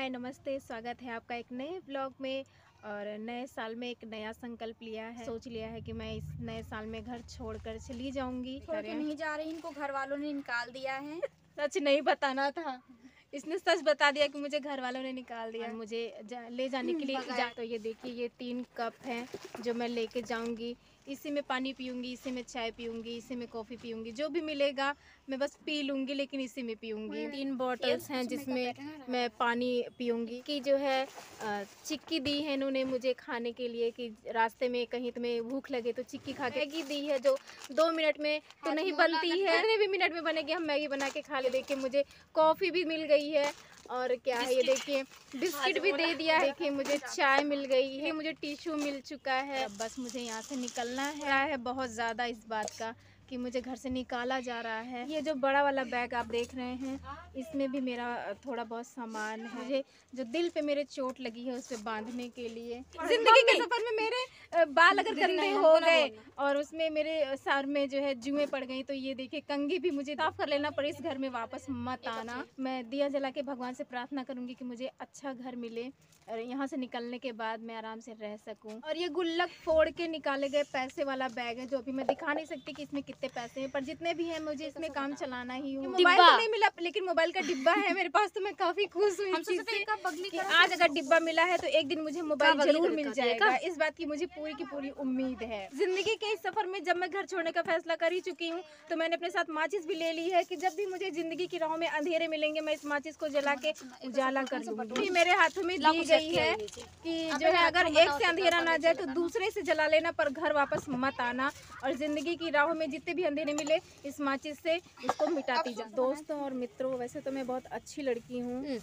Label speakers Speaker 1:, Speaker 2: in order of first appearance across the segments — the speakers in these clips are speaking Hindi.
Speaker 1: हाय नमस्ते, स्वागत है आपका एक नए ब्लॉग में। और नए साल में एक नया संकल्प लिया है, सोच लिया है कि मैं इस नए साल में घर छोड़कर चली जाऊंगी।
Speaker 2: छोड़ के नहीं जा रही, इनको घर वालों ने निकाल दिया है।
Speaker 1: सच नहीं बताना था, इसने सच बता दिया कि मुझे घर वालों ने निकाल दिया। मुझे ले जाने के लिए तो ये देखिए, ये 3 कप हैं जो मैं लेके जाऊंगी। इसी में पानी पीऊंगी, इसी में चाय पीऊंगी, इसी में कॉफ़ी पीऊंगी, जो भी मिलेगा मैं बस पी लूंगी, लेकिन इसी में पीऊंगी। 3 बॉटल्स हैं जिसमें मैं पानी पीऊंगी। कि जो है चिक्की दी है इन्होंने मुझे खाने के लिए, कि रास्ते में कहीं तुम्हें भूख लगे तो चिक्की खा के। मैगी दी है जो 2 मिनट में तो नहीं बनती है, कितने भी मिनट में बनेगी, हम मैगी बना के खा ले। देखिए मुझे कॉफ़ी भी मिल गई है, और क्या है ये देखिए बिस्किट भी दे दिया है। देखिए मुझे चाय मिल गई है, मुझे टिश्यू मिल चुका है। अब बस मुझे यहाँ से निकलना है बहुत ज़्यादा इस बात का कि मुझे घर से निकाला जा रहा है। ये जो बड़ा वाला बैग आप देख रहे हैं, इसमें भी मेरा थोड़ा बहुत सामान है। मुझे जो दिल पे मेरे चोट लगी है उस पे बांधने के लिए। जिंदगी के सफर में मेरे बाल अगर गंदे हो गए और उसमें मेरे सर में जो है जुएं पड़ गई, तो ये देखिए कंघी भी मुझे साफ कर लेना, पर इस घर में वापस मत आना। मैं दिया जला के भगवान से प्रार्थना करूंगी कि मुझे अच्छा घर मिले और यहाँ से निकलने के बाद मैं आराम से रह सकूं। और ये गुल्लक फोड़ के निकाले गए पैसे वाला बैग है, जो अभी मैं दिखा नहीं सकती कि इसमें कितने पैसे हैं, पर जितने भी हैं मुझे इसमें काम चलाना ही है। मोबाइल तो नहीं मिला, लेकिन मोबाइल का डिब्बा है मेरे पास, तो मैं काफी खुश हुई कि आज अगर डिब्बा मिला है तो एक दिन मुझे मोबाइल जरूर मिल जाएगा। इस बात की मुझे पूरी की पूरी उम्मीद है। जिंदगी के इस सफर में जब मैं घर छोड़ने का फैसला कर ही चुकी हूँ, तो मैंने अपने साथ माचिस भी ले ली है कि जब भी मुझे जिंदगी की राहों में अंधेरे मिलेंगे, मैं इस माचिस को जला के उजाला कर दूंगी। मेरे हाथों में दी गई है कि जो है अगर एक से अंधेरा ना जाए तो दूसरे से जला लेना, पर घर वापस मत आना। और जिंदगी की राहों में जितने भी अंधेरे मिले, इस माचिस से इसको मिटाती जा। दोस्तों और मित्रों, वैसे तो मैं बहुत अच्छी लड़की हूँ,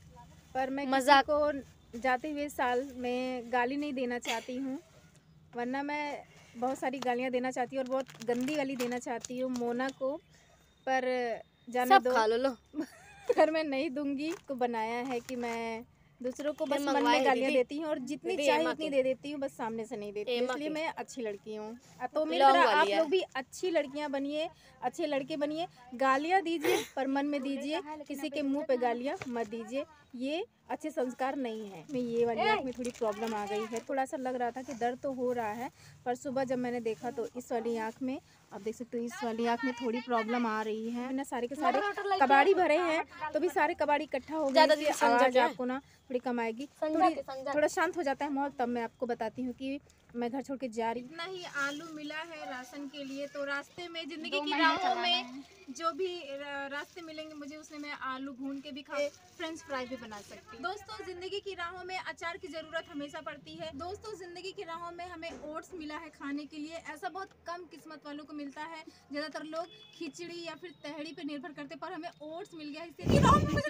Speaker 1: पर मैं किसी को जाते हुए साल में गाली नहीं देना चाहती हूँ, वरना मैं बहुत सारी गालियाँ देना चाहती हूँ और बहुत गंदी गाली देना चाहती हूँ मोना को, पर जाने दो, खा लो। पर मैं नहीं दूंगी। को बनाया है कि मैं दूसरों को बस मन में गालियाँ देती हूँ और जितनी चाहे उतनी दे देती हूँ, बस सामने से नहीं देती, इसलिए मैं अच्छी लड़की हूँ। तो मेरी तरह आप लोग भी अच्छी लड़कियाँ बनिए, अच्छे लड़के बनिए। गालियाँ दीजिए पर मन में दीजिए, किसी के मुंह पे गालियाँ मत दीजिए, ये अच्छे संस्कार नहीं है। मैं ये वाली आँख में थोड़ी प्रॉब्लम आ गई है, थोड़ा सा लग रहा था कि दर्द तो हो रहा है, पर सुबह जब मैंने देखा तो इस वाली आँख में, आप देख सकते हो, इस वाली आँख में थोड़ी प्रॉब्लम आ रही है। मैंने सारे के सारे कबाड़ी भरे हैं, तो भी सारे कबाड़ी इकट्ठा हो गए, आवाज आपको ना थोड़ी कम आएगी। थोड़ा शांत हो जाता है माहौल, तब मैं आपको बताती हूँ कि मैं घर छोड़ के जा रही। इतना ही आलू मिला है राशन के लिए, तो रास्ते में जिंदगी की राहों में जो भी रास्ते मिलेंगे मुझे, उसमें मैं आलू भून के भी खा, फ्रेंच फ्राई भी बना सकती हूँ। दोस्तों, जिंदगी की राहों में अचार की जरूरत हमेशा पड़ती है। दोस्तों, जिंदगी की राहों में हमें ओट्स मिला है खाने के लिए, ऐसा बहुत कम किस्मत वालों को मिलता है। ज्यादातर लोग खिचड़ी या फिर तहड़ी पे निर्भर करते, पर हमें ओट्स मिल गया है। इससे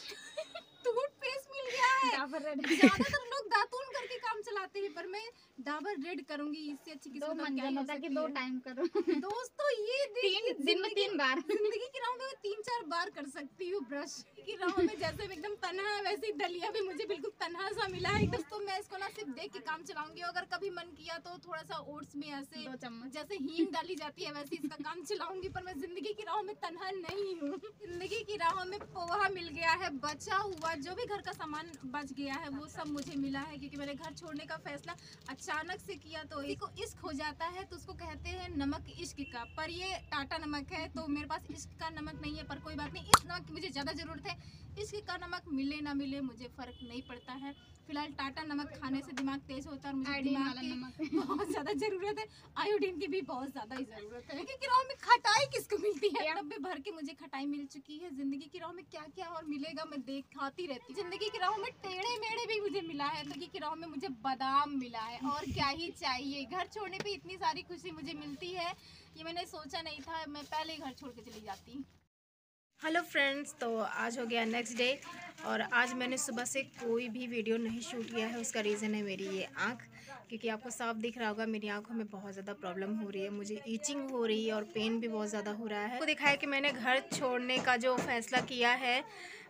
Speaker 1: टूथपेस्ट मिल गया है। ज्यादातर लोग दातून करके काम चलाते हैं, पर मैं डाबर रेड करूंगी। इससे अच्छी किस्मत क्या हो सकती है। 2 टाइम करो। दोस्तों, ये दिन में 3 बार जिंदगी की राहों में 3-4 बार कर सकती हूँ ब्रश की राहों में। जैसे मैं एकदम तन्हा है, वैसे ही दलिया भी मुझे बिल्कुल तन्हा सा मिला है। दोस्तों, मैं इसको ना सिर्फ देख के काम चलाऊंगी, अगर कभी मन किया तो थोड़ा सा ओट्स में ऐसे 2 चम्मच जैसे हींग डाली जाती है, वैसे इसका काम चलाऊंगी, पर मैं जिंदगी की राहों में तन्हा नहीं हूँ। जिंदगी की राहों में पोहा मिल गया है, बचा हुआ जो भी घर का सामान बच गया है वो सब मुझे मिला है, क्योंकि मैंने घर छोड़ने का फैसला अचानक से किया। तो इसको इश्क हो जाता है तो उसको कहते हैं नमक इश्क का, पर ये टाटा नमक है, तो मेरे पास इश्क का नमक नहीं है, पर कोई बात नहीं, इस नमक की मुझे ज़्यादा ज़रूरत है। इश्क का नमक मिले ना मिले मुझे फ़र्क नहीं पड़ता है। फिलहाल टाटा नमक खाने से दिमाग तेज होता है और मुझे दिमाग की बहुत ज़्यादा ज़रूरत है, आयोडीन की भी बहुत ज़्यादा ही ज़रूरत है। क्योंकि राह में खटाई किसको मिलती है, डब्बे भर के मुझे खटाई मिल चुकी है। जिंदगी की राह में क्या क्या और मिलेगा मैं खाती रहती हूँ। जिंदगी की राह में टेढ़े मेढ़े भी मुझे मिला है, जिंदगी की राह में मुझे बादाम मिला है, और क्या ही चाहिए। घर छोड़ने पे इतनी सारी खुशी मुझे मिलती है, ये मैंने सोचा नहीं था। मैं पहले ही घर छोड़ के चली जाती। हेलो फ्रेंड्स, तो आज हो गया नेक्स्ट डे, और आज मैंने सुबह से कोई भी वीडियो नहीं शूट किया है। उसका रीज़न है मेरी ये आँख, क्योंकि आपको साफ दिख रहा होगा मेरी आँखों में बहुत ज़्यादा प्रॉब्लम हो रही है, मुझे ईचिंग हो रही है और पेन भी बहुत ज़्यादा हो रहा है। आपको दिखाया कि मैंने घर छोड़ने का जो फैसला किया है,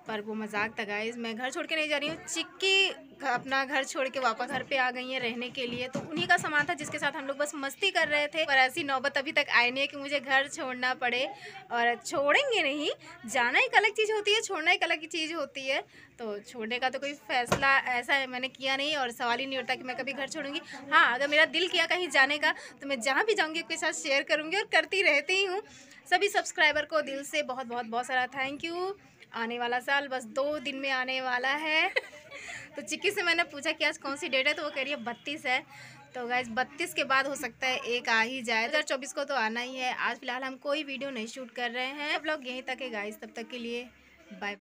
Speaker 1: पर वो मजाक था गाइस, मैं घर छोड़ के नहीं जा रही हूँ। चिक्की अपना घर छोड़ के वापस घर पे आ गई है रहने के लिए, तो उन्हीं का सामान था जिसके साथ हम लोग बस मस्ती कर रहे थे। पर ऐसी नौबत अभी तक आई नहीं है कि मुझे घर छोड़ना पड़े, और छोड़ेंगे नहीं। जाना एक अलग चीज़ होती है, छोड़ना एक अलग चीज़ होती है। तो छोड़ने का तो कोई फैसला ऐसा मैंने किया नहीं, और सवाल ही नहीं उठता कि मैं कभी घर छोड़ूंगी। हाँ, अगर मेरा दिल किया कहीं जाने का तो मैं जहाँ भी जाऊँगी उसके साथ शेयर करूँगी, और करती रहती हूँ। सभी सब्सक्राइबर को दिल से बहुत बहुत बहुत सारा थैंक यू। आने वाला साल बस 2 दिन में आने वाला है। तो चिक्की से मैंने पूछा कि आज कौन सी डेट है, तो वो कह रही है 32 है। तो गाइस 32 के बाद हो सकता है एक आ ही जाए। 2024 को तो आना ही है। आज फिलहाल हम कोई वीडियो नहीं शूट कर रहे हैं। व्लॉग यहीं तक है गाइस, तब तक के लिए बाय।